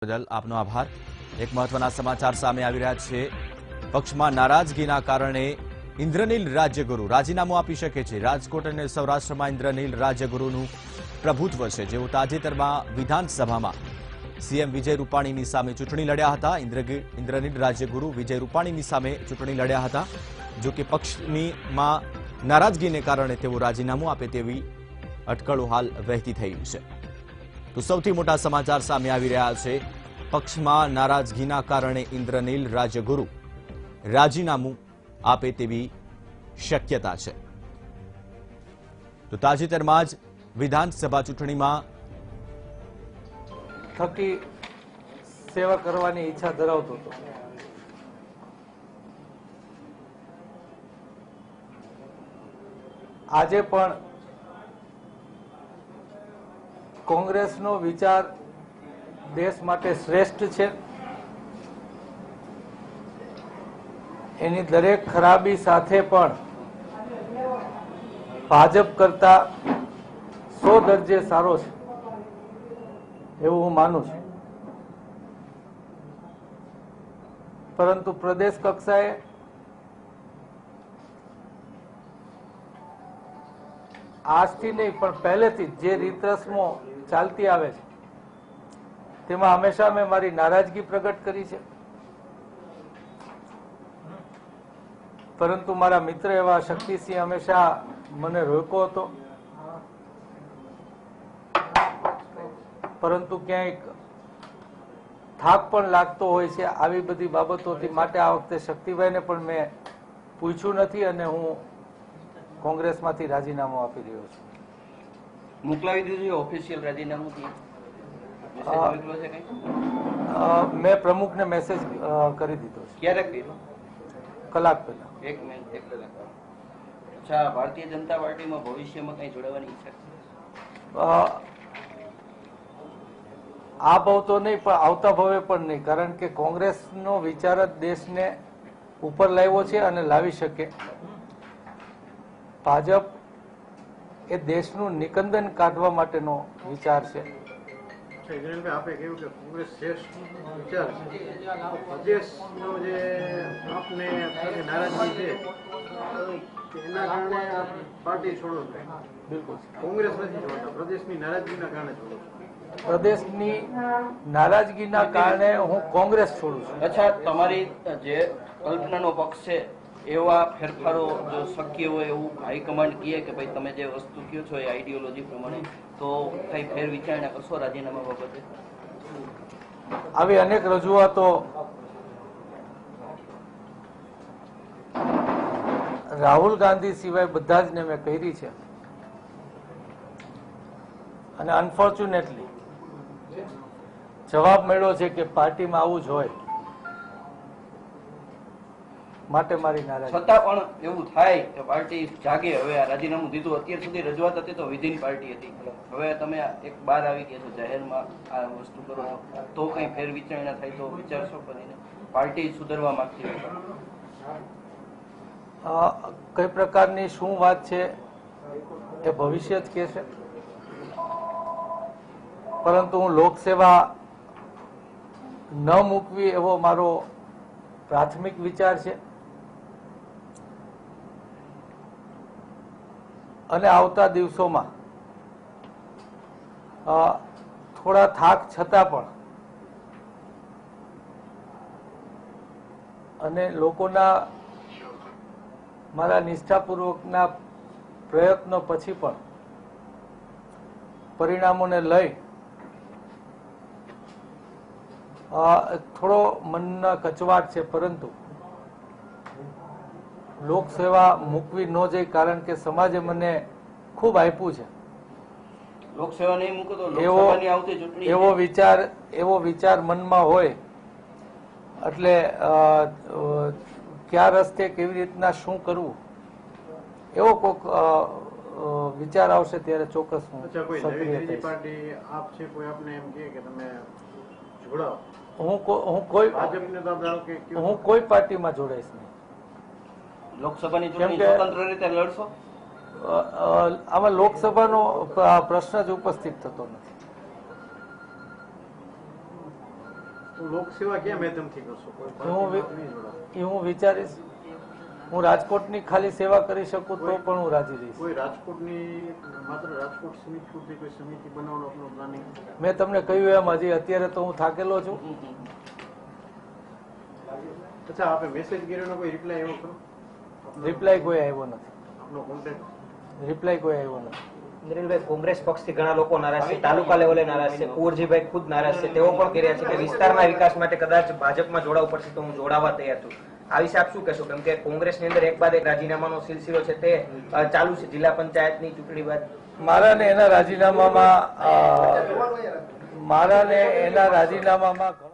બદલ આપનો આભાર। એક મહત્વના સમાચાર સામે આવી રહ્યા છે। પક્ષમાં નારાજગીના કારણે ઇન્દ્રનીલ રાજ્યગુરુ રાજીનામું આપી શકે છે। રાજકોટ અને સૌરાષ્ટ્રમાં ઇન્દ્રનીલ રાજ્યગુરુનું પ્રભુત્વ છે, જેઓ તાજેતરમાં વિધાનસભામાં સીએમ વિજય રૂપાણીની સામે ચૂંટણી લડ્યા હતા। ઇન્દ્રનીલ રાજ્યગુરુ વિજય રૂપાણીની સામે ચૂંટણી લડ્યા હતા, જો કે પક્ષમાં નારાજગીને કારણે તેઓ રાજીનામું આપે તેવી અટકળો હાલ વહેતી થઈ છે। તો સૌથી મોટા સમાચાર સામે આવી રહ્યા છે। પક્ષમાં નારાજગીના કારણે ઇન્દ્રનીલ રાજ્યગુરુ રાજીનામું આપે તેવી શક્યતા છે। તો તાજેતરમાં જ વિધાનસભા ચૂંટણીમાં થકી સેવા કરવાની ઈચ્છા ધરાવતો હતો। આજે પણ કોંગ્રેસનો વિચાર દેશ માટે શ્રેષ્ઠ છે। એની દરેક ખરાબી સાથે પણ ભાજપ કરતા 100 દરજે સારો છે એવું હું માનું છું। પરંતુ પ્રદેશ કક્ષાએ આજથી નહીં પણ પહેલેથી જે રીત રસમો ચાલતી આવે છે તેમાં હંમેશા મેં મારી નારાજગી પ્રગટ કરી છે। પરંતુ મારા મિત્ર એવા શક્તિસિંહ હંમેશા મને રોક્યો હતો। પરંતુ ક્યાંક થાક પણ લાગતો હોય છે આવી બધી બાબતોથી, માટે આ વખતે શક્તિભાઈને પણ મેં પૂછ્યું નથી અને હું કોંગ્રેસમાંથી રાજીનામું આપી રહ્યો છું। મોકલાવી દીધું છે ઓફિશિયલ રાજીનામું? મેં પ્રમુખને મેસેજ કરી દીધો છે। ક્યારે કર્યો? કલાક પહેલા। 1 મિનિટ 1 કલાક। અચ્છા, ભારતીય જનતા પાર્ટીમાં ભવિષ્યમાં કઈ જોડાવાની ઈચ્છા છે? આ ભાવ તો નહીં, પણ આવતા ભાવે પણ નહીં, કારણ કે કોંગ્રેસનો વિચાર જ દેશને ઉપર લાવ્યો છે અને લાવી શકે। ભાજપ એ દેશનું નિકંદન કાઢવા માટેનો વિચાર છે। આપે કહ્યું કે કોંગ્રેસ શ્રેષ્ઠ વિચાર છે, પ્રદેશનો જે આપને નારાજગી છે એના કારણે પાર્ટી છોડો છો? બિલકુલ, કોંગ્રેસ નથી છોડતા, પ્રદેશની નારાજગીના કારણે છોડો છો? પ્રદેશની નારાજગીના કારણે હું કોંગ્રેસ છોડું છું। અચ્છા, તમારી જે કલ્પનાનો પક્ષ છે એવા ફેરફારો જો શક્ય હોય એવું હાઈકમાન્ડ કહે કે ભાઈ તમે જે વસ્તુ કહો છો એ આઈડિયોલોજી પ્રમાણે, તો કઈ ફેર વિચારણા કરશો રાજીનામા બાબતે? આવી અનેક રજૂઆતો રાહુલ ગાંધી સિવાય બધા જ ને મેં કરી છે અને અનફોર્ચ્યુનેટલી જવાબ મળ્યો છે કે પાર્ટીમાં આવું જ હોય, માટે મારી નારાજગી। છતાં પણ એવું થાય કે પાર્ટી જાગે, હવે આ રાજીનામું દીધું, અત્યાર સુધી રજૂઆત હતી તો વિધિન પાર્ટી હતી, હવે તમે એક બહાર આવી ગયા છો, જાહેરમાં આ વસ્તુ કરો છો, તો કઈ ફેર વિચારણા થાય તો વિચારશો કરીને? પાર્ટી સુધરવા માંગતી હોય કઈ પ્રકારની શું વાત છે એ ભવિષ્ય જ કહેશે, પરંતુ હું લોકસેવા ન મૂકવી એવો મારો પ્રાથમિક વિચાર છે અને આવતા દિવસોમાં થોડા થાક છતાં પણ અને લોકોના મારા નિષ્ઠાપૂર્વકના પ્રયત્નો પછી પણ પરિણામોને લઈ થોડો મનના કચવાટ છે, પરંતુ લોકસેવા મૂકવી ન જાય, કારણ કે સમાજે મને ખૂબ આપ્યું છે। લોકસેવા નહીં મૂકો તો લોકસભાની આવતી ચૂંટણી એવો વિચાર મનમાં હોય એટલે કયા રસ્તે કેવી રીતના શું કરવું એવો કોઈક વિચાર આવશે ત્યારે ચોક્કસ હું સક્રિય થઈશ। પાર્ટી આપ છે, કોઈ આપને એમ કહે કે તમે જોડાઓ? હું કોઈ પાર્ટીમાં જોડાઈશ નહીં। લોકસભાની ચૂંટણી સ્વતંત્ર રીતે લડશો? આમાં લોકસભાનો પ્રશ્ન જ ઉપસ્થિત થતો નથી। લોકસેવા કયા માધ્યમથી કરશો? કોઈ હું પાર્ટીમાં નહીં જોડાઓ? એ હું વિચારીશ. હું રાજકોટની ખાલી સેવા કરી શકું તો પણ હું રાજી રહીશ. કોઈ રાજકોટની માત્ર રાજકોટ સમિતિ પૂરતી કોઈ સમિતિ બનાવવાનો આપનો પ્લાનિંગ? મેં તમને કહ્યું એમ હજી અત્યારે તો હું થાકેલો છું. અચ્છા, આપે મેસેજ કર્યોનો કોઈ રિપ્લાય એવો ખરો? રિપ્લાય કોઈ આવ્યો નથી. આપનો કોન્ટેક્ટ? રિપ્લાય કોઈ આવ્યો નથી. નરેન્દ્રભાઈ, કોંગ્રેસ પક્ષથી ઘણા લોકો નારાજ છે, તાલુકા લેવલે નારાજ છે, કુંવરજીભાઈ ખુદ નારાજ છે. તેઓ પણ કહી રહ્યા છે કે વિસ્તારના વિકાસ માટે કદાચ ભાજપમાં જોડાવું પડશે તો હું જોડાવા તૈયાર છું. આ વિશે આપ શું કહેશો? કેમ કે કોંગ્રેસની અંદર એક બાદ એક રાજીનામાનો સિલસિલો છે તે ચાલુ છે. જિલ્લા પંચાયતની ચૂંટણી બાદ મારા ને એના રાજીનામામાં